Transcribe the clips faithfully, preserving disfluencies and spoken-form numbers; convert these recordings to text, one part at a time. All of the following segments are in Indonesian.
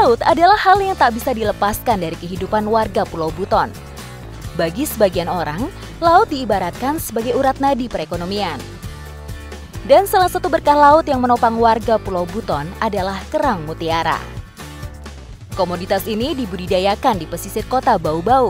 Laut adalah hal yang tak bisa dilepaskan dari kehidupan warga Pulau Buton. Bagi sebagian orang, laut diibaratkan sebagai urat nadi perekonomian. Dan salah satu berkah laut yang menopang warga Pulau Buton adalah kerang mutiara. Komoditas ini dibudidayakan di pesisir kota Bau-Bau.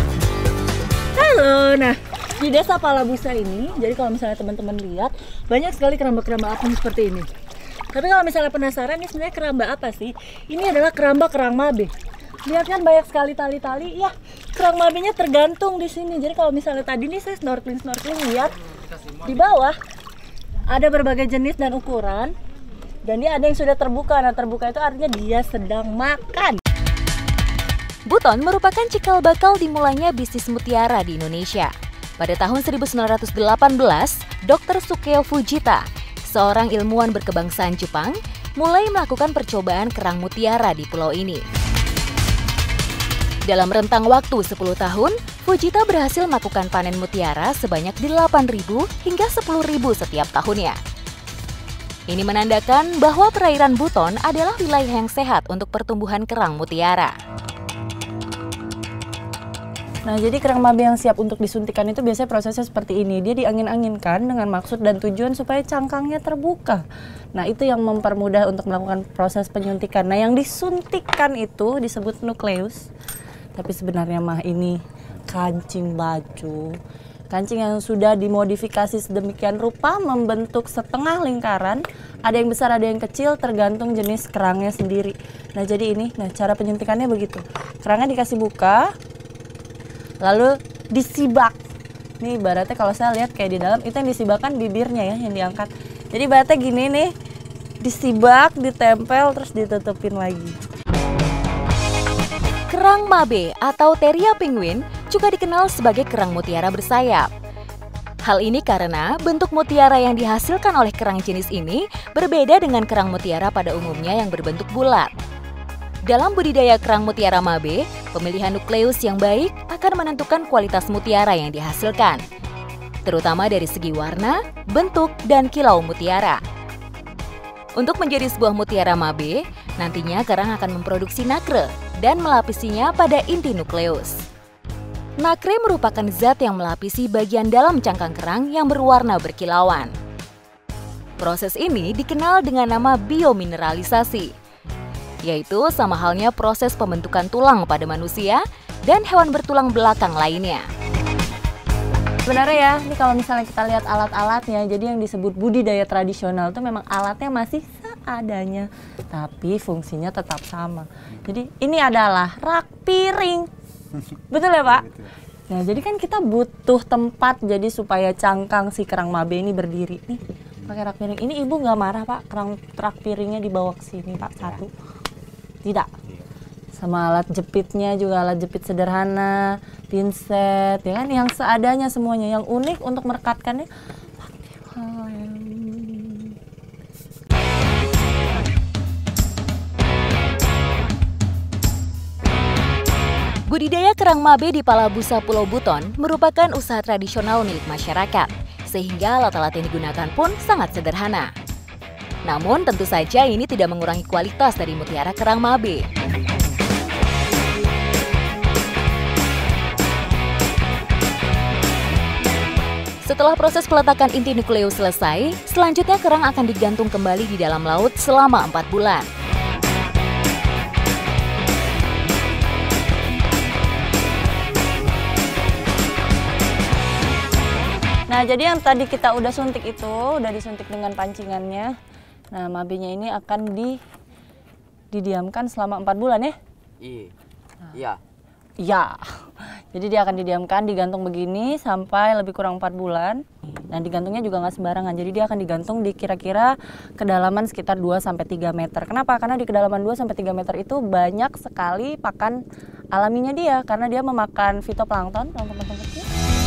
Halo, nah di desa Palabusa ini, jadi kalau misalnya teman-teman lihat, banyak sekali keramba-keramba apung seperti ini. Tapi kalau misalnya penasaran, ini sebenarnya keramba apa sih? Ini adalah keramba kerang mabe. Lihat kan banyak sekali tali-tali, ya kerang mabenya tergantung di sini. Jadi kalau misalnya tadi nih saya snorkeling-snorkeling, lihat di bawah ada berbagai jenis dan ukuran. Dan dia ada yang sudah terbuka, nah terbuka itu artinya dia sedang makan. Buton merupakan cikal bakal dimulainya bisnis mutiara di Indonesia. Pada tahun seribu sembilan ratus delapan belas, dokter Sukeo Fujita, seorang ilmuwan berkebangsaan Jepang, mulai melakukan percobaan kerang mutiara di pulau ini. Dalam rentang waktu sepuluh tahun, Fujita berhasil melakukan panen mutiara sebanyak delapan ribu hingga sepuluh ribu setiap tahunnya. Ini menandakan bahwa perairan Buton adalah wilayah yang sehat untuk pertumbuhan kerang mutiara. Nah, jadi kerang mabe yang siap untuk disuntikan itu biasanya prosesnya seperti ini. Dia diangin-anginkan dengan maksud dan tujuan supaya cangkangnya terbuka. Nah, itu yang mempermudah untuk melakukan proses penyuntikan. Nah, yang disuntikan itu disebut nukleus. Tapi sebenarnya mah ini kancing baju. Kancing yang sudah dimodifikasi sedemikian rupa membentuk setengah lingkaran. Ada yang besar, ada yang kecil, tergantung jenis kerangnya sendiri. Nah, jadi ini, nah cara penyuntikannya begitu. Kerangnya dikasih buka, lalu disibak. Nih ibaratnya kalau saya lihat kayak di dalam itu yang disibakkan bibirnya ya yang diangkat. Jadi ibaratnya gini nih, disibak, ditempel, terus ditutupin lagi. Kerang mabe atau Theria penguin juga dikenal sebagai kerang mutiara bersayap. Hal ini karena bentuk mutiara yang dihasilkan oleh kerang jenis ini berbeda dengan kerang mutiara pada umumnya yang berbentuk bulat. Dalam budidaya kerang mutiara mabe, pemilihan nukleus yang baik akan menentukan kualitas mutiara yang dihasilkan, terutama dari segi warna, bentuk, dan kilau mutiara. Untuk menjadi sebuah mutiara mabe, nantinya kerang akan memproduksi nacre dan melapisinya pada inti nukleus. Nacre merupakan zat yang melapisi bagian dalam cangkang kerang yang berwarna berkilauan. Proses ini dikenal dengan nama biomineralisasi, yaitu sama halnya proses pembentukan tulang pada manusia dan hewan bertulang belakang lainnya. Sebenarnya ya, ini kalau misalnya kita lihat alat-alatnya, jadi yang disebut budidaya tradisional itu memang alatnya masih seadanya, tapi fungsinya tetap sama. Jadi ini adalah rak piring, betul ya Pak? Nah jadi kan kita butuh tempat jadi supaya cangkang si kerang mabe ini berdiri. Nih pakai rak piring, ini ibu nggak marah Pak, kerang rak piringnya dibawa ke sini Pak, satu. Tidak. Sama alat jepitnya juga alat jepit sederhana, pinset, ya kan, yang seadanya semuanya. Yang unik untuk merekatkannya. Budidaya kerang mabe di Palabusa Pulau Buton merupakan usaha tradisional milik masyarakat, sehingga alat-alat yang digunakan pun sangat sederhana. Namun tentu saja ini tidak mengurangi kualitas dari mutiara kerang mabe. Setelah proses peletakan inti nukleus selesai, selanjutnya kerang akan digantung kembali di dalam laut selama empat bulan. Nah, jadi yang tadi kita udah suntik itu, udah disuntik dengan pancingannya. Nah, mabenya ini akan di, didiamkan selama empat bulan ya? Iya. Iya. Iya. Jadi dia akan didiamkan, digantung begini sampai lebih kurang empat bulan. Nah, digantungnya juga nggak sembarangan. Jadi dia akan digantung di kira-kira kedalaman sekitar dua sampai tiga meter. Kenapa? Karena di kedalaman dua sampai tiga meter itu banyak sekali pakan alaminya dia. Karena dia memakan fitoplankton, plankton kecil.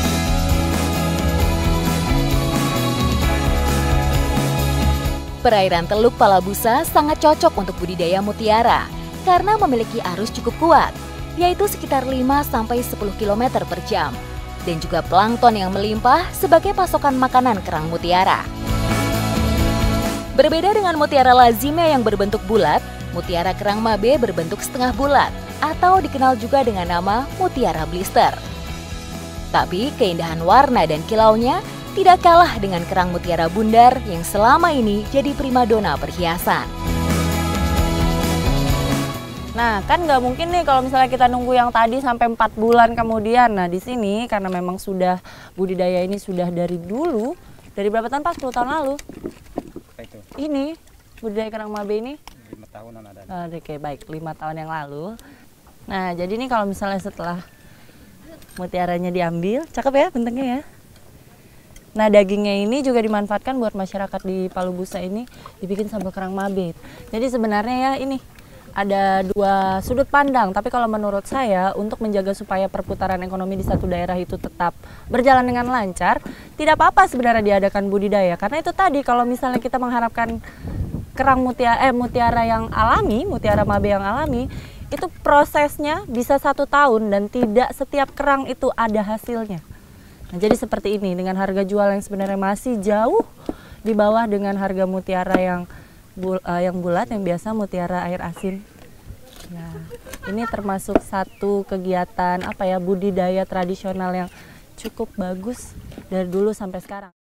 Perairan Teluk Palabusa sangat cocok untuk budidaya mutiara karena memiliki arus cukup kuat, yaitu sekitar lima sampai sepuluh kilometer per jam, dan juga plankton yang melimpah sebagai pasokan makanan kerang mutiara. Berbeda dengan mutiara lazimnya yang berbentuk bulat, Mutiara kerang mabe berbentuk setengah bulat atau dikenal juga dengan nama mutiara blister. Tapi keindahan warna dan kilaunya tidak kalah dengan kerang mutiara bundar yang selama ini jadi primadona perhiasan. Nah, kan nggak mungkin nih kalau misalnya kita nunggu yang tadi sampai empat bulan kemudian. Nah, di sini karena memang sudah budidaya ini sudah dari dulu, dari berapa tahun Pak? sepuluh tahun lalu? Apa itu? Ini, budidaya kerang mabe ini? lima tahunan ada. Oh, oke, baik, lima tahun yang lalu. Nah, jadi ini kalau misalnya setelah mutiaranya diambil, cakep ya bentuknya ya. Nah, dagingnya ini juga dimanfaatkan buat masyarakat di Palu Busa ini dibikin sambal kerang mabe. Jadi sebenarnya ya ini ada dua sudut pandang, tapi kalau menurut saya untuk menjaga supaya perputaran ekonomi di satu daerah itu tetap berjalan dengan lancar, tidak apa-apa sebenarnya diadakan budidaya. Karena itu tadi kalau misalnya kita mengharapkan kerang mutiara, eh, mutiara yang alami, mutiara mabe yang alami, itu prosesnya bisa satu tahun dan tidak setiap kerang itu ada hasilnya. Nah, jadi seperti ini dengan harga jual yang sebenarnya masih jauh di bawah dengan harga mutiara yang bul, uh, yang bulat yang biasa mutiara air asin. Nah, ini termasuk satu kegiatan apa ya budidaya tradisional yang cukup bagus dari dulu sampai sekarang.